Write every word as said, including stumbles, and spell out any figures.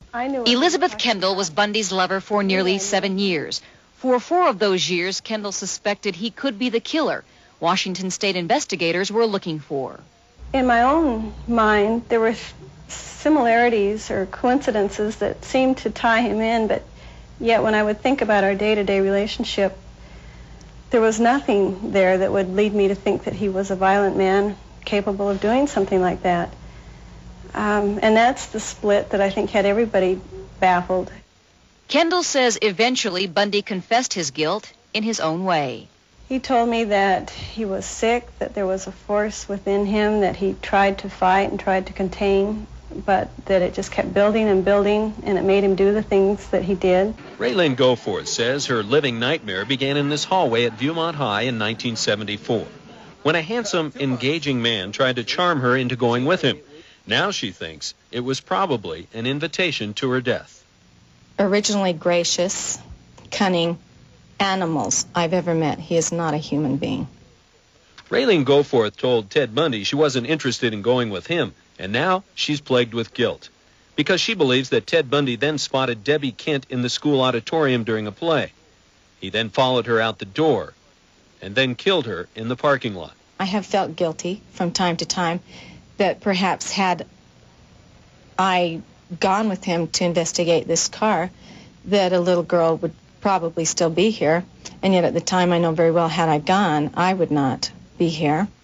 I knew Elizabeth Kendall was Bundy's lover for nearly seven years. For four of those years, Kendall suspected he could be the killer Washington State investigators were looking for. In my own mind, there were similarities or coincidences that seemed to tie him in, but yet when I would think about our day-to-day relationship, there was nothing there that would lead me to think that he was a violent man capable of doing something like that. Um, and that's the split that I think had everybody baffled. Kendall says eventually Bundy confessed his guilt in his own way. He told me that he was sick, that there was a force within him that he tried to fight and tried to contain, but that it just kept building and building, and it made him do the things that he did. Raylene Goforth says her living nightmare began in this hallway at Viewmont High in nineteen seventy-four, when a handsome, engaging man tried to charm her into going with him. Now she thinks it was probably an invitation to her death. Originally gracious, cunning animals I've ever met. He is not a human being. Raylene Goforth told Ted Bundy she wasn't interested in going with him, and now she's plagued with guilt because she believes that Ted Bundy then spotted Debbie Kent in the school auditorium during a play. He then followed her out the door and then killed her in the parking lot. I have felt guilty from time to time that perhaps had I gone with him to investigate this car, that a little girl would probably still be here. And yet at the time, I know very well, had I gone, I would not be here.